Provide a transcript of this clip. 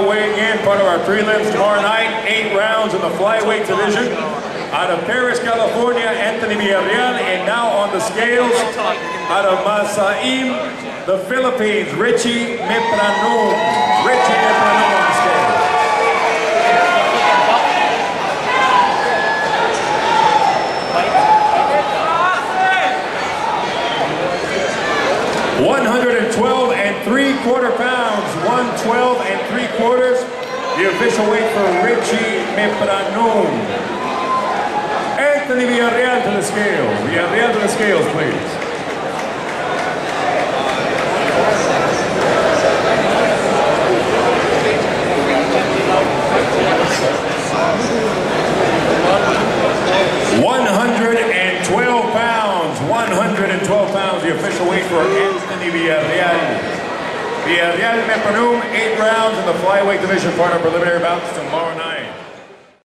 now weighing in, part of our prelims tomorrow night, 8 rounds in the flyweight division. Out of Paris, California, Anthony Villarreal, and now on the scales, out of Masaim, the Philippines, Richie Mepranum. Richie Mepranum on the scales. 112 3/4 pounds, 112 3/4. The official weight for Richie Mepranum. Anthony Villarreal to the scales. Villarreal to the scales, please. The official weight for Anthony Villarreal. Villarreal Mepranum, 8 rounds in the flyweight division, part of preliminary bouts tomorrow night.